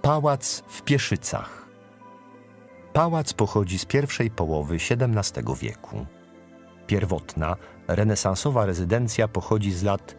Pałac w Pieszycach. Pałac pochodzi z pierwszej połowy XVII wieku. Pierwotna, renesansowa rezydencja pochodzi z lat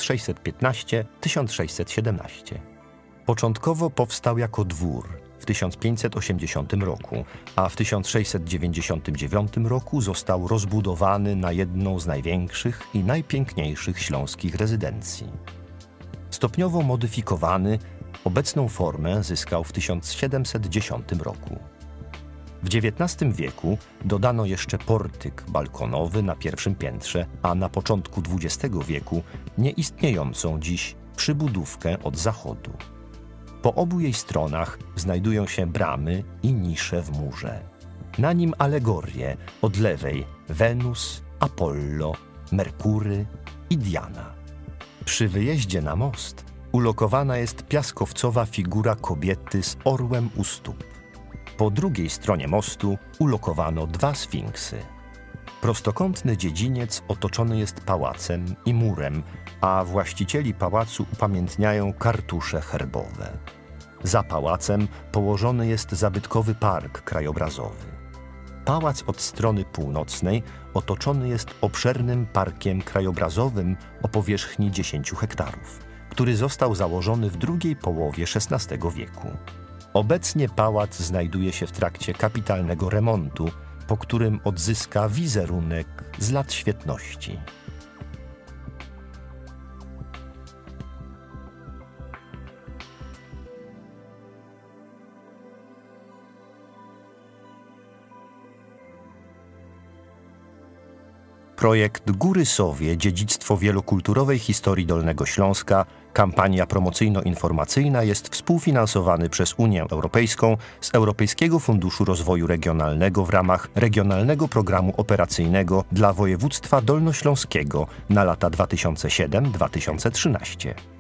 1615–1617. Początkowo powstał jako dwór w 1580 roku, a w 1699 roku został rozbudowany na jedną z największych i najpiękniejszych śląskich rezydencji. Stopniowo modyfikowany, obecną formę zyskał w 1710 roku. W XIX wieku dodano jeszcze portyk balkonowy na pierwszym piętrze, a na początku XX wieku nieistniejącą dziś przybudówkę od zachodu. Po obu jej stronach znajdują się bramy i nisze w murze. Na nim alegorie, od lewej Wenus, Apollo, Merkury i Diana. Przy wyjeździe na most ulokowana jest piaskowcowa figura kobiety z orłem u stóp. Po drugiej stronie mostu ulokowano dwa sfinksy. Prostokątny dziedziniec otoczony jest pałacem i murem, a właścicieli pałacu upamiętniają kartusze herbowe. Za pałacem położony jest zabytkowy park krajobrazowy. Pałac od strony północnej otoczony jest obszernym parkiem krajobrazowym o powierzchni 10 hektarów, który został założony w drugiej połowie XVI wieku. Obecnie pałac znajduje się w trakcie kapitalnego remontu, po którym odzyska wizerunek z lat świetności. Projekt Góry Sowie – Dziedzictwo wielokulturowej historii Dolnego Śląska, kampania promocyjno-informacyjna jest współfinansowany przez Unię Europejską z Europejskiego Funduszu Rozwoju Regionalnego w ramach Regionalnego Programu Operacyjnego dla Województwa Dolnośląskiego na lata 2007–2013.